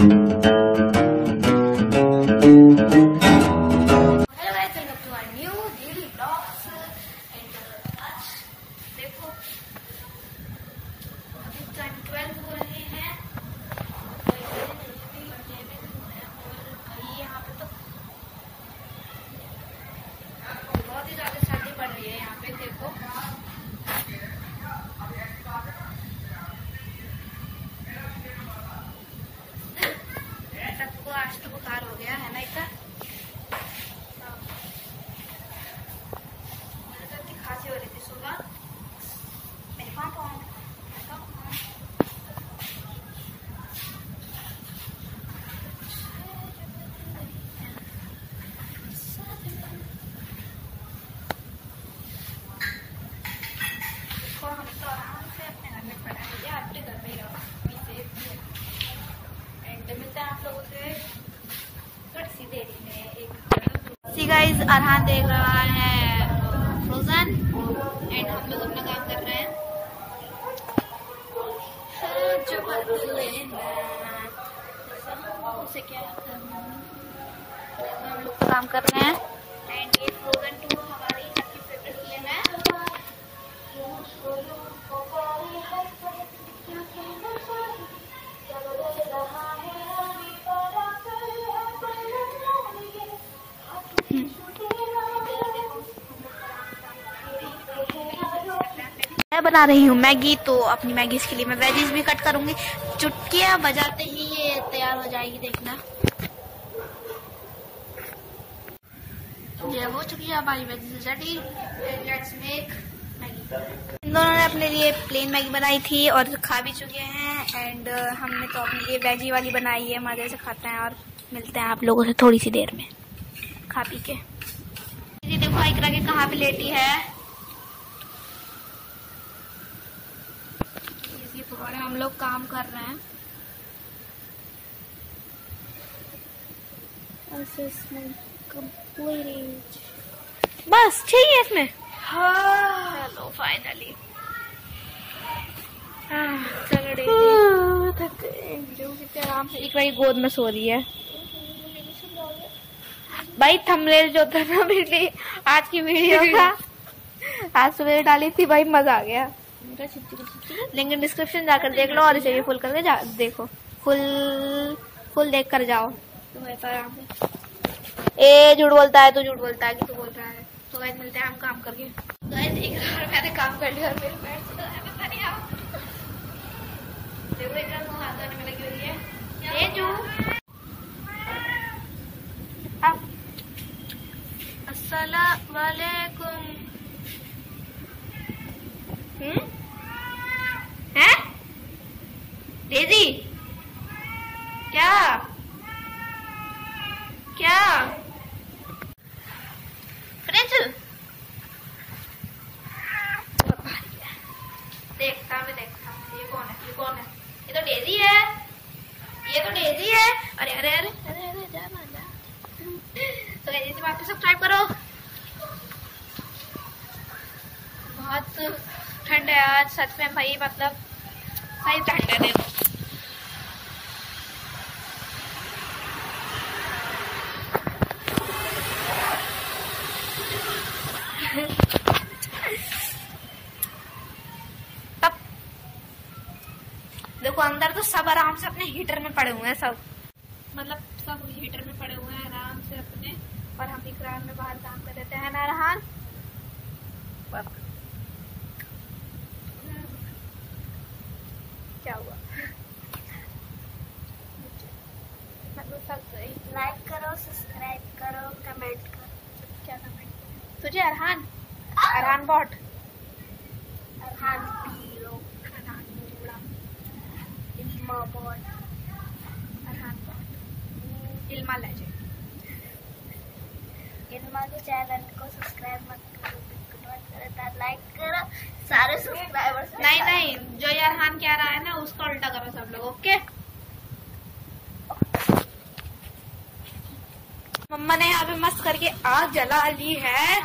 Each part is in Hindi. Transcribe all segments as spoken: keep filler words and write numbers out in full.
गाइस अरहान देख रहा है फ्रोजन एंड हम लोग अपना काम कर रहे हैं। उसे क्या हम लोग काम कर रहे हैं एंड ये फ्रोजन टू हमारी सबकी फेवरेट फिल्म है। मैं बना रही हूँ मैगी, तो अपनी मैगी के लिए मैं वेजीज भी कट करूंगी। चुटकियां बजाते ही ये तैयार हो जाएगी, देखना। ये हो चुकी है हमारी veggies ready. Let's make Maggi. इन दोनों ने अपने लिए प्लेन मैगी बनाई थी और खा भी चुके हैं एंड हमने तो अपने लिए वेजी वाली बनाई है। मजे से खाते हैं और मिलते हैं आप लोगों से थोड़ी सी देर में खा पी के। देखो इकरा के कहाँ पे लेटी है। और हम लोग काम कर रहे हैं। बस चाहिए इसमें। हाँ चलो फाइनली चलो कितने आराम से एक बार गोद में सो रही है। भाई थंबनेल जो था ना मेरी आज की वीडियो का आज सुबह डाली थी, भाई मजा आ गया। लिंक डिस्क्रिप्शन जाकर देख लो और इसे भी फुल करके जा देखो। फुल फुल देख कर जाओ। ए झूठ बोलता है, तू झूठ बोलता है कि तू बोल रहा है। तो गाइस मिलते हैं हम काम करके। गाइस एक बार मैंने काम कर लिया और मेरे पैर से पता नहीं आ देखो एक बार हाथ धोने में लगी हुई है। ये जो अस्सलाम वालेकुम। हम्म है डेजी क्या क्या फ्रेंच देखता मैं देखता ये कौन है, ये कौन है? ये तो डेजी है, ये तो डेजी है। अरे अरे अरे अरे अरे जा ना जा। तो डेजी वापस सब्सक्राइब करो। बहुत ठंड है आज सच में भाई, मतलब सही ठंड है। देखो तब देखो अंदर तो सब आराम से अपने हीटर में पड़े हुए हैं, सब मतलब सब हीटर में पड़े हुए हैं आराम से अपने। और हम इकरार में बाहर काम कर देते हैं ना रहान। क्या हुआ? लाइक करो, सब्सक्राइब करो, कमेंट करो। क्या कमेंट? तुझे अरहान अरहान बॉट अरहान पीरो अरहान मुड़ा Ilma bot Arhan bot Ilma legend. Ilma के चैनल को सब्सक्राइब मत करो, लाइक करो सारे सब्सक्राइबर्स। नहीं नहीं जो ये अरहान कह रहा है ना उसका उल्टा करो सब लोग। ओके मम्मा ने यहाँ पे मस्त करके आग जला ली है।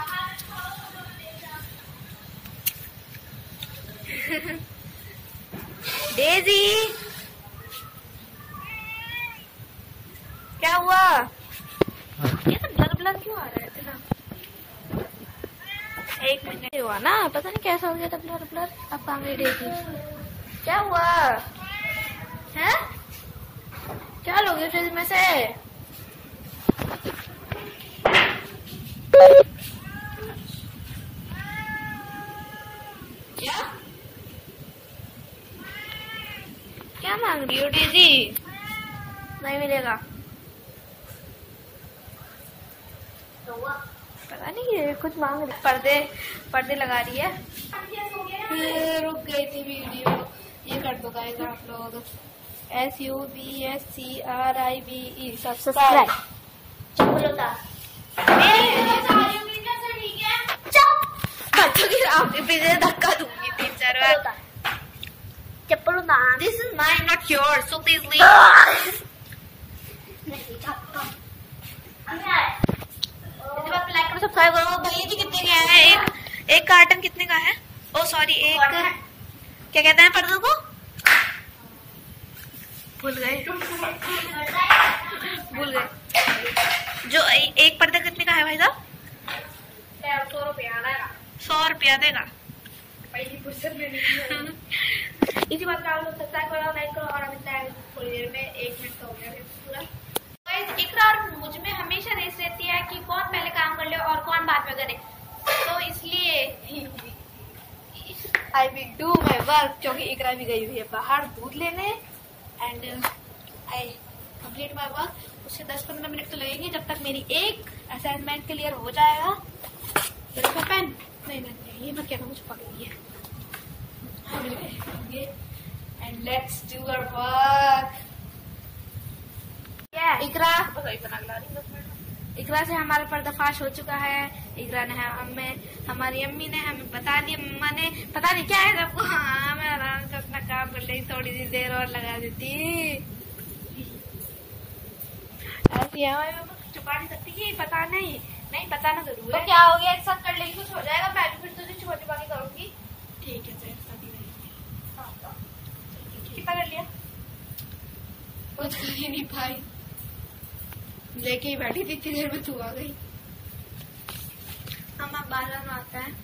डेजी क्या हुआ? ये तो ब्लर ब्लर क्यों आ रहा है इतना? एक मिनट हुआ ना, पता नहीं कैसा हो गया था ब्लर ब्लर। अब काम रेडी थी। क्या हुआ है? क्या लोगे फ्रिज में से? क्या क्या मांग रही हो दीदी? नहीं मिलेगा। पता नहीं ये कुछ मांग रही। पर्दे पर्दे लगा रही है। ये रुक गई थी वीडियो। ये कर दो गाइस आप लोग। S U B S C R I B E subscribe. बच्चों की आपके पीछे धक्का दूंगी तीन चार बार। चप्पल उतार। This is mine not yours, so please leave. Like करो, सब्सक्राइब करो। भैया जी कितने के हैं? एक एक कार्टन कितने का है? ओ सॉरी, एक क्या कहते हैं पर्दों को? भूल गए भूल गए जो ए, एक पर्दा कितने का है भाई साहब? सौ रुपया देगा। सौ रुपया देगा। इसी बात का आप लोग सब्सक्राइब करो, लाइक करो और मिलता है थोड़ी देर में। एक मिनट का हो गया पूरा। इकरा और मुझ में हमेशा रेस रहती है कि कौन पहले काम कर ले और कौन बाद में करे, तो इसलिए I will do my work. क्योंकि इकरा भी गई हुई है बाहर दूध लेने and I complete my work. उससे दस पंद्रह मिनट तो लगेंगे जब तक मेरी एक असाइनमेंट क्लियर हो जाएगा। पेन नहीं नहीं ये मैं क्या मुझे पकड़ी है। And let's do our work. Iqra Iqra से हमारा पर्दाफाश हो चुका है। इकरा ने हमें हमारी अम्मी ने हमें बता दिया, मम्मा ने पता नहीं क्या है सबको। हाँ मैं आराम से अपना काम कर लेती, थोड़ी सी देर और लगा देती। ऐसी हमारी छुपा नहीं सकती कि पता नहीं नहीं बताना जरूर है। तो क्या हो गया, एक साथ कर लेंगे कुछ हो जाएगा। मैं भी फिर तुझे छुपा छुपा के करूंगी। ठीक है सर, कितना कर लिया? कुछ कर ही नहीं भाई, लेके ही बैठी थी, इतनी देर में तू आ गई। हम अब बाजार में आते हैं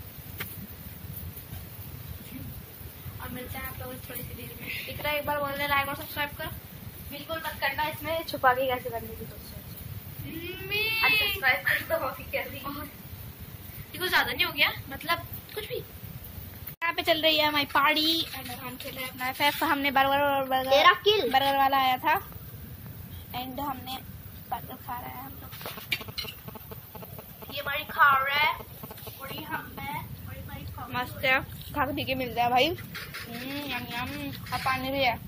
और मिलते हैं आप लोगों से थोड़ी सी देर में। इकरा एक बार बोल रहे लाइक और सब्सक्राइब कर। बिल्कुल मत करना, इसमें छुपा के कैसे करने की तो सब्सक्राइब कर दो। कुछ ज्यादा नहीं हो गया, मतलब कुछ भी। यहाँ पे चल रही है हमारी पार्टी एंड हम खेल रहे हैं अपना एफ एफ। हमने बर्गर और बर्गर बर्गर वाला आया था एंड हमने बर्गर खा रहे हैं हम लोग। ये बड़ी खा रहा है, बड़ी हम बड़ी बड़ी खा मस्त है। खा पी के मिलता है भाई। यम यम। अब पानी भी है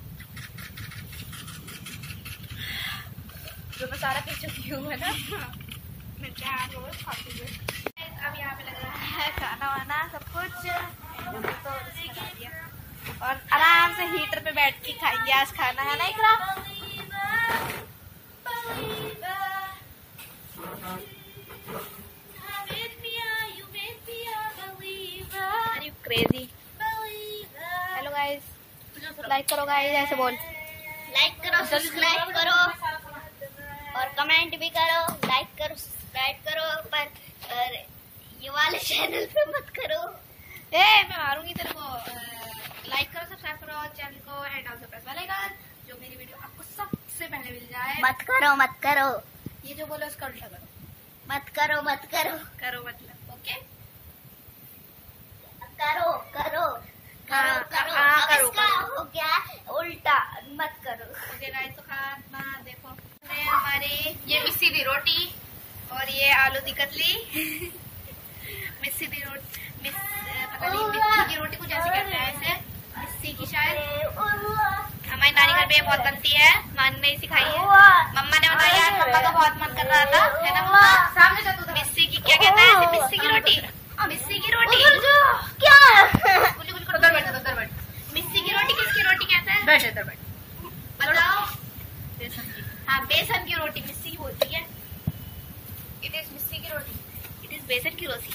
जो मैं सारा पी चुकी हूँ है ना। मिलते हैं आप लोग खाते हुए। अब यहाँ पे लग रहा है खाना वाना सब कुछ तो और आराम से हीटर पे बैठ के खाएंगे आज खाना, है ना Iqra? Crazy. Hello guys, like करो गाइस, ऐसे बोल। लाइक करो, सब्सक्राइब करो और कमेंट भी करो। लाइक करो, सब्सक्राइब करो, पर ये वाले चैनल पे मत करो। ए मैं मारूंगी तेरे को। लाइक करो, सब्सक्राइब करो चैनल को and also press bell icon, जो मेरी वीडियो आपको सबसे पहले मिल जाए। मत करो मत करो, ये जो बोलो उसका उल्टा करो। मत करो मत करो करो मतलब ओके। करो करो हाँ, करो करो, हाँ, अब करो, इसका करो। हो गया उल्टा, मत करो। ओके गाइस, तो खाना देखो हमारी ये मिस्सी दी रोटी और ये आलू दी कतली। मिस्सी दी रोटी, मिस पता नहीं मिस्सी की रोटी को जैसे कहते हैं ऐसे मिस्सी की शायद। हमारी नानी घर पे बहुत बनती है, मान ने सिखाई है। मम्मा ने बताया, मम्मा का बहुत मन कर रहा था, है ना मम्मा? सामने से तू मिस्सी की क्या कहते हैं ऐसे, मिस्सी की रोटी, मिस्सी की रोटी क्या? उधर बैठ उधर बैठ। मिस्सी की रोटी किसकी रोटी कहते हैं? बैठ इधर बैठ। बताओ। बेसन की। हाँ बेसन की रोटी मिस्सी की बोलती है। इट इज मिस्सी की रोटी, इट इज बेसन की रोटी।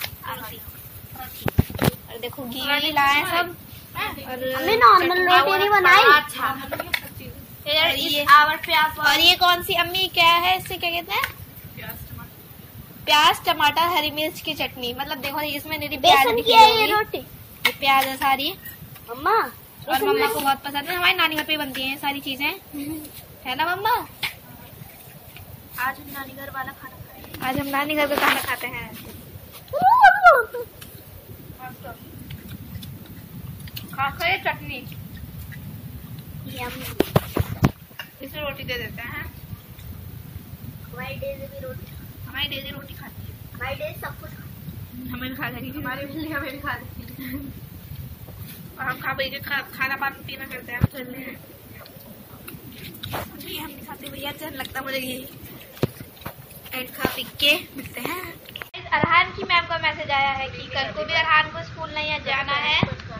और देखो घी लाए सब और हमने नॉर्मल रोटी नहीं बनाई। अच्छा ये Here is our प्याज। और ये कौन सी अम्मी क्या है, इससे क्या कहते हैं? प्याज टमाटर हरी मिर्च की चटनी। मतलब देखो इसमें मेरी प्याज बेसन की है ये रोटी, ये प्याज है सारी मम्मा। और मम्मा को बहुत पसंद है। हमारी नानी घर पे बनती है सारी चीजें, है ना मम्मा? आज हम नानी घर वाला खाना खाएंगे। आज हम नानी घर का खाना खाते हैं। खाकर ये चटनी, इसे रोटी दे देते हैं। हमारी डेजी भी रोटी, हमारी डेजी रोटी खाती है। हमारी डेजी सब कुछ, हमें भी खा देगी, हमारी बिल्ली हमें भी खा देगी। और हम खा पी के खा, खाना पानी पीना करते हैं। चल रहे हैं ये हम नहीं खाते भैया, चल लगता मुझे यही एड खा पी के मिलते हैं। अरहान की मैम का मैसेज आया है कि कल को भी अरहान को स्कूल नहीं जाना है,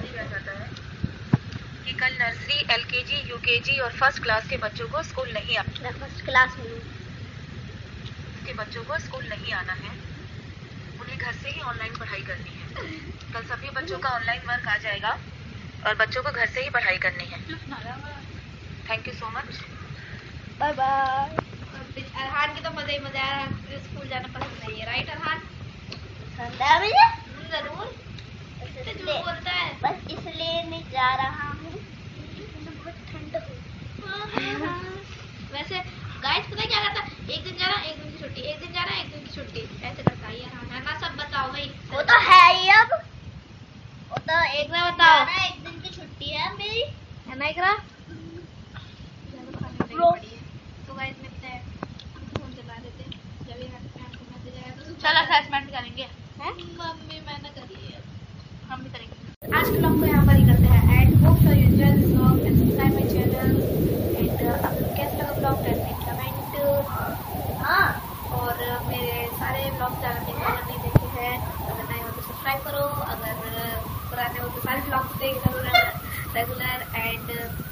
कि कल नर्सरी, एलकेजी, यूकेजी और फर्स्ट क्लास के बच्चों को स्कूल नहीं आना। फर्स्ट क्लास में के बच्चों को स्कूल नहीं आना है, उन्हें घर से ही ऑनलाइन पढ़ाई करनी है। कल सभी बच्चों का ऑनलाइन वर्क आ जाएगा और बच्चों को घर से ही पढ़ाई करनी है। Thank you so much, bye bye. Arhan की तो मजा ही मजा है, स्कूल जाना पसंद नहीं है, राइट अरहान? पसंद है मुझे जरूर, इसलिए बोलता है बस इसलिए नहीं जा रहा हूँ, बहुत ठंड हो। वैसे गाइस पता क्या करता है, एक दिन जाना एक दिन की छुट्टी, एक दिन जाना एक दिन की छुट्टी, ऐसे करता है यार, है ना? सब बताओ भाई। वो तो है ही, अब वो तो एक ना बताओ, जाना एक दिन की छुट्टी है मेरी, है ना इकरा? तो गाइस मिलते हैं, फोन चला देते जब ये मैसेज आएगा तो चल असेसमेंट करेंगे। हैं मम्मी मैंने करी है, हम भी करेंगे। आज के ब्लॉग को यहाँ पर ही करते हैं and hope so you enjoy this blog and subscribe my channel and अगर कैसा लगा ब्लॉग करते हैं कमेंट। हाँ, और मेरे सारे ब्लॉग चैनल के अगर नहीं देखे हैं, अगर नए हो तो सब्सक्राइब करो, अगर पुराने हो तो सारे ब्लॉग्स देख रेगुलर एंड